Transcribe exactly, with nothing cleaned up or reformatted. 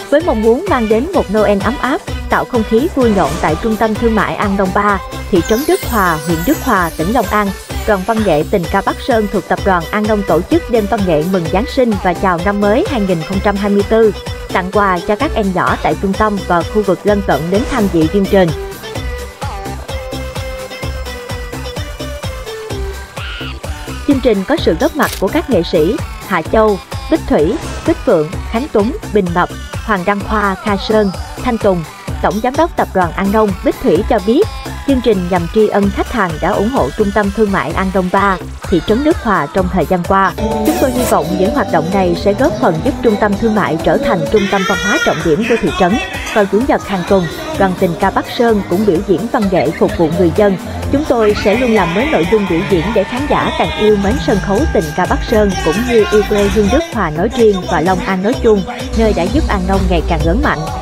Với mong muốn mang đến một Noel ấm áp, tạo không khí vui nhộn tại trung tâm thương mại An Đông ba, thị trấn Đức Hòa, huyện Đức Hòa, tỉnh Long An, Đoàn văn nghệ tình ca Bắc Sơn thuộc tập đoàn An Đông tổ chức đêm văn nghệ mừng Giáng sinh và chào năm mới hai nghìn không trăm hai mươi tư, tặng quà cho các em nhỏ tại trung tâm và khu vực lân cận đến tham dự chương trình. Chương trình có sự góp mặt của các nghệ sĩ Hạ Châu, Bích Thủy, Bích Phượng, Khánh Tuấn, Bình Mập, Hoàng Đăng Khoa, Kha Sơn, Thanh Tùng. Tổng giám đốc tập đoàn An Đông Bích Thủy cho biết, chương trình nhằm tri ân khách hàng đã ủng hộ trung tâm thương mại An Đông ba, thị trấn Đức Hòa trong thời gian qua. Chúng tôi hy vọng những hoạt động này sẽ góp phần giúp trung tâm thương mại trở thành trung tâm văn hóa trọng điểm của thị trấn. Vào Chủ nhật hàng tuần, đoàn tình ca Bắc Sơn cũng biểu diễn văn nghệ phục vụ người dân. Chúng tôi sẽ luôn làm mới nội dung biểu diễn để khán giả càng yêu mến sân khấu tình ca Bắc Sơn cũng như yêu quê hương Đức Hòa nói riêng và Long An nói chung, nơi đã giúp An Đông ngày càng lớn mạnh.